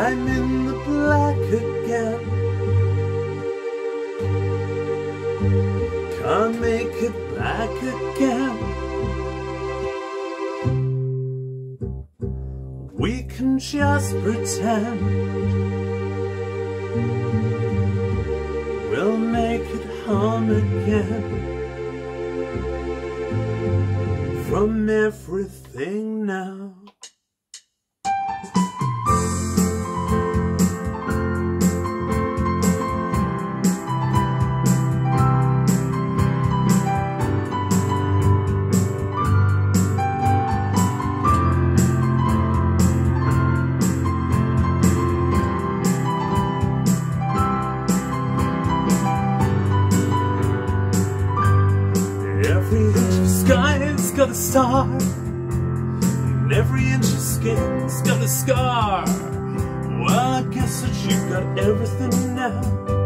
I'm in the black again. Can't make it back again. We can just pretend we'll make it home again. From everything now. Every inch of sky's got a star, and every inch of skin's got a scar. Well, I guess that you've got everything now.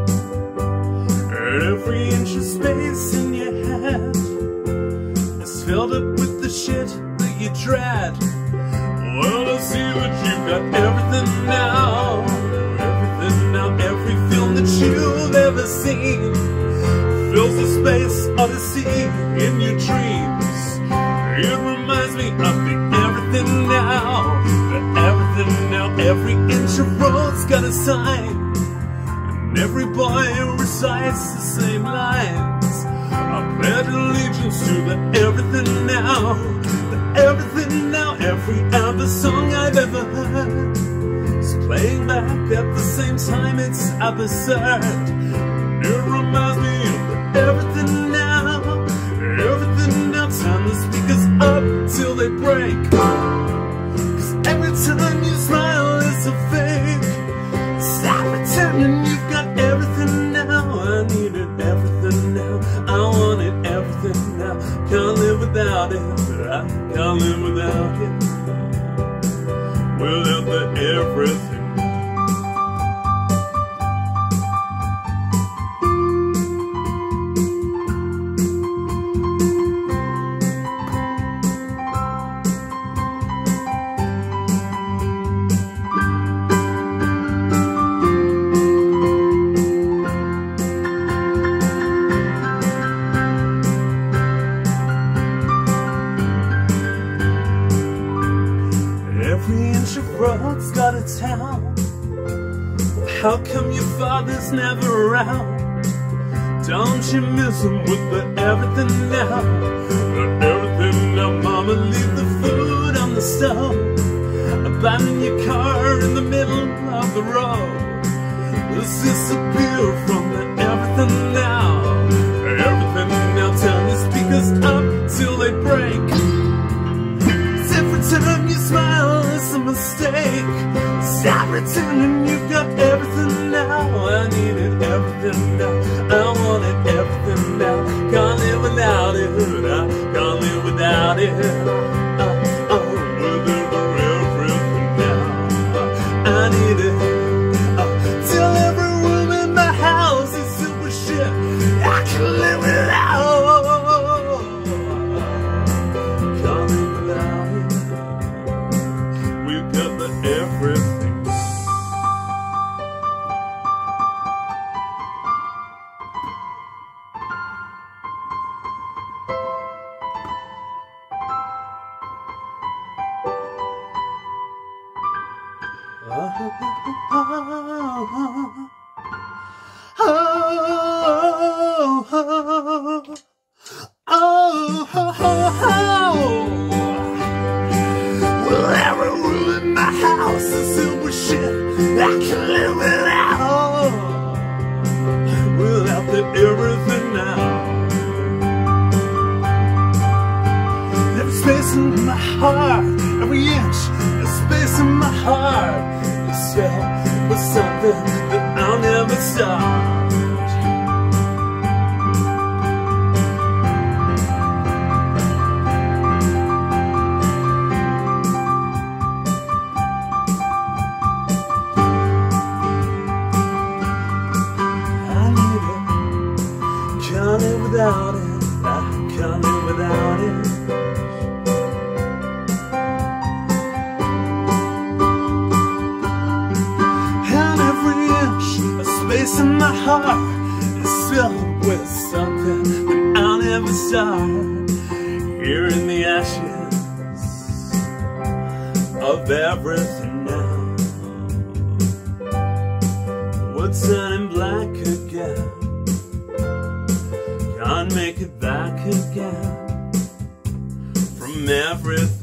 Every inch of space in your head is filled up with the shit that you dread. Well, I see that you've got everything now. Everything now, every film that you've ever seen fills the space odyssey in your dreams. It reminds me of the everything now. The everything now, every inch of road's got a sign, and every boy recites the same lines. I pledge allegiance to the everything now. The everything now, every other song I've ever heard is playing back at the same time. It's absurd. It reminds me of everything now. Everything now, turn the speakers up till they break. Cause every time you smile it's a fake. Stop pretending you've got everything now. I needed everything now. I wanted everything now. Can't live without it. I can't live without it. Without the everything. Every inch of road's got a town. Well, how come your father's never around? Don't you miss him with the everything now? The everything now, mama, leave the food on the stove. Abandon your car in the middle of the road. Let's disappear from the everything now. Everything now, turn the speakers up till they break. Every time you smile it's a mistake. Stop pretending you've got everything now. I needed everything now. I wanted everything now. Can't live without it. I can't live without it. Without everything now. I need it. Till every room in my house is super shit. I can live without. Can't live without it. We've got the everything. Well, every room in my house is silver shit. I can live without the everything now. Every space in my heart, every inch of space in my heart is filled with something that I'll never start. Can't live without it. I can't live without it. place in my heart is filled with something that I'll never start. Here in the ashes of everything now, wood turning black again, can't make it back again from everything.